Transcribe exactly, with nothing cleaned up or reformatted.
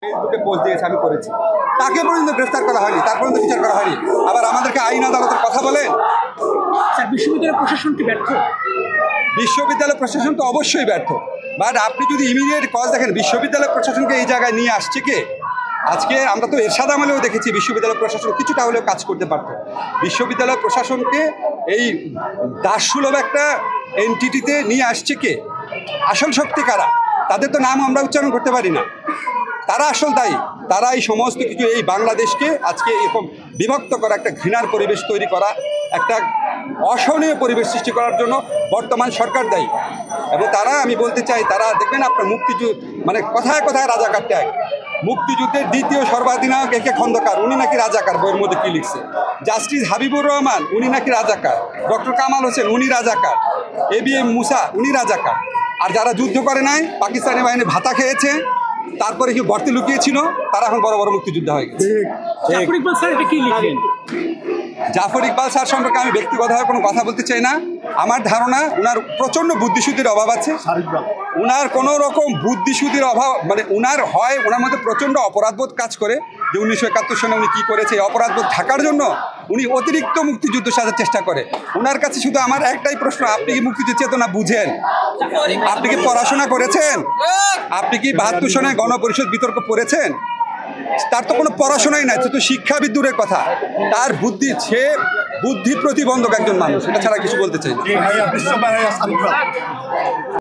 ফেসবুকে পোস্ট দিয়েছে আমি করেছি, তাকে পর্যন্ত গ্রেফতার করা হয়নি, তার পর্যন্ত বিচার করা হয়নি। আবার আমাদেরকে আইন আদালতের কথা বলেন। বিশ্ববিদ্যালয় প্রশাসন কি ব্যর্থ? বিশ্ববিদ্যালয় প্রশাসন তো অবশ্যই ব্যর্থ, বাট আপনি যদি ইমিডিয়েট কজ দেখেন, বিশ্ববিদ্যালয় প্রশাসনকে এই জায়গায় নিয়ে আসছে কে? আজকে আমরা তো এরশাদ আমলেও দেখেছি বিশ্ববিদ্যালয় প্রশাসন কিছুটা হলেও কাজ করতে পারত। বিশ্ববিদ্যালয় প্রশাসনকে এই দাসসুলভ একটা এনটিটিতে নিয়ে আসছে কে? আসল শক্তি কারা? তাদের তো নাম আমরা উচ্চারণ করতে পারি না, তারা আসল দায়ী। তারা এই সমস্ত কিছু, এই বাংলাদেশকে আজকে এরকম বিভক্ত করা, একটা ঘৃণার পরিবেশ তৈরি করা, একটা অসহনীয় পরিবেশ সৃষ্টি করার জন্য বর্তমান সরকার দায়ী। এবং তারা, আমি বলতে চাই, তারা দেখবেন আপনার মুক্তিযুদ্ধ মানে কথায় কথায় রাজাকার ট্যাগ, মুক্তিযুদ্ধের দ্বিতীয় সর্বাধিনায়ক একে খন্দকার, উনি নাকি রাজাকার, বইয়ের মধ্যে কি লিখছে। জাস্টিস হাবিবুর রহমান উনি নাকি রাজাকার, ডক্টর কামাল হোসেন উনি রাজাকার, এ বি এম মুসা উনি রাজাকার। আর যারা যুদ্ধ করে নাই, পাকিস্তানি বাহিনী ভাতা খেয়েছে, তারপরে কি গর্তে লুকিয়েছিল, তারা এখন বড় বড় মুক্তিযোদ্ধা হয়ে গেছে। জাফর ইকবাল স্যার এটা কি লিখলেন? জাফর ইকবাল স্যার সম্পর্কে আমি ব্যক্তিগতভাবে কোনো কথা বলতে চাই না। আমার ধারণা উনার প্রচণ্ড বুদ্ধিশুদ্ধির অভাব আছে। উনার কোনো রকম বুদ্ধিশুদ্ধির অভাব মানে উনার হয়, ওনার মধ্যে প্রচণ্ড অপরাধবোধ কাজ করে যে উনিশশো একাত্তর সনে উনি কী করেছে, এই অপরাধবোধ ঢাকার জন্য উনি অতিরিক্ত মুক্তিযুদ্ধ সাজার চেষ্টা করে। ওনার কাছে শুধু আমার একটাই প্রশ্ন, আপনি কি মুক্তিযুদ্ধ চেতনা বুঝেন? আপনি কি পড়াশোনা করেছেন? আপনি কি বাহাত্তর সনে গণপরিষদ বিতর্ক পড়েছেন? তার তো কোনো পড়াশোনাই নাই, তো শিক্ষাবিদ দূরের কথা, তার বুদ্ধি, সে বুদ্ধি প্রতিবন্ধক একজন মানুষ, এটা ছাড়া কিছু বলতে চাই না।